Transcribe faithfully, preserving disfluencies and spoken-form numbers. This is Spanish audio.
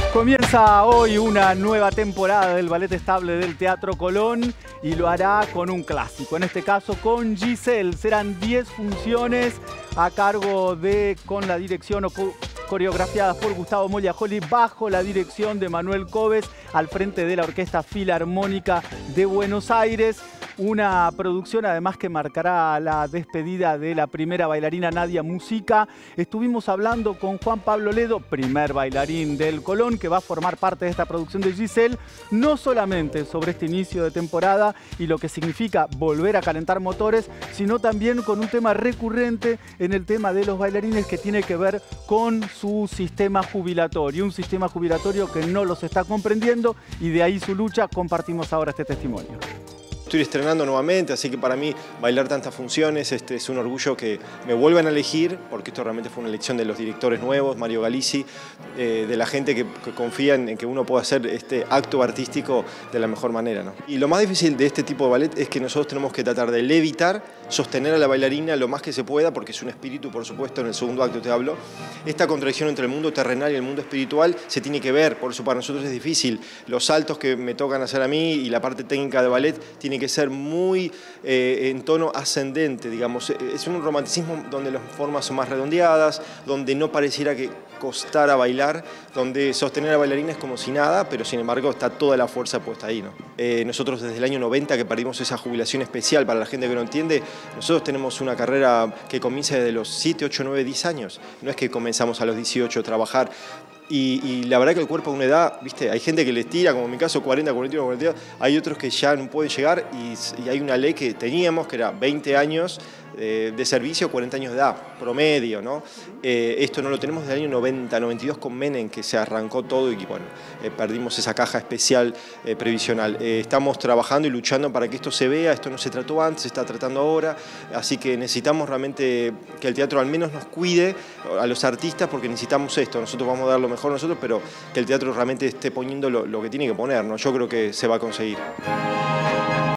Comienza hoy una nueva temporada del Ballet Estable del Teatro Colón y lo hará con un clásico, en este caso con Giselle. Serán diez funciones a cargo de, con la dirección o co coreografiadas por Gustavo Mogliajoli, bajo la dirección de Manuel Cobes, al frente de la Orquesta Filarmónica de Buenos Aires. Una producción además que marcará la despedida de la primera bailarina Nadia Musica. Estuvimos hablando con Juan Pablo Ledo, primer bailarín del Colón, que va a formar parte de esta producción de Giselle, no solamente sobre este inicio de temporada y lo que significa volver a calentar motores, sino también con un tema recurrente en el tema de los bailarines que tiene que ver con su sistema jubilatorio, un sistema jubilatorio que no los está comprendiendo y de ahí su lucha. Compartimos ahora este testimonio. Estoy estrenando nuevamente, así que para mí bailar tantas funciones este, es un orgullo que me vuelvan a elegir, porque esto realmente fue una elección de los directores nuevos, Mario Galizzi, eh, de la gente que, que confía en, en que uno pueda hacer este acto artístico de la mejor manera, ¿no? Y lo más difícil de este tipo de ballet es que nosotros tenemos que tratar de levitar, sostener a la bailarina lo más que se pueda, porque es un espíritu, por supuesto, en el segundo acto te hablo. Esta contradicción entre el mundo terrenal y el mundo espiritual se tiene que ver, por eso para nosotros es difícil. Los saltos que me tocan hacer a mí y la parte técnica de ballet tiene que ser muy eh, en tono ascendente, digamos. Es un romanticismo donde las formas son más redondeadas, donde no pareciera que costara bailar, donde sostener a bailarina es como si nada, pero sin embargo está toda la fuerza puesta ahí, ¿no? Eh, nosotros desde el año noventa que perdimos esa jubilación especial, para la gente que no entiende, nosotros tenemos una carrera que comienza desde los siete, ocho, nueve, diez años. No es que comenzamos a los dieciocho a trabajar. Y, y la verdad que el cuerpo a una edad, ¿viste? Hay gente que les tira, como en mi caso, cuarenta, cuarenta y uno, cuarenta y dos, hay otros que ya no pueden llegar y, y hay una ley que teníamos que era veinte años eh, de servicio, cuarenta años de edad, promedio, ¿no? Eh, esto no lo tenemos desde el año noventa, noventa y dos con Menem, que se arrancó todo y bueno, eh, perdimos esa caja especial eh, previsional. Eh, estamos trabajando y luchando para que esto se vea, esto no se trató antes, se está tratando ahora, así que necesitamos realmente que el teatro al menos nos cuide a los artistas, porque necesitamos esto. Nosotros vamos a dar lo mejor nosotros, pero que el teatro realmente esté poniendo lo, lo que tiene que poner, ¿no? Yo creo que se va a conseguir.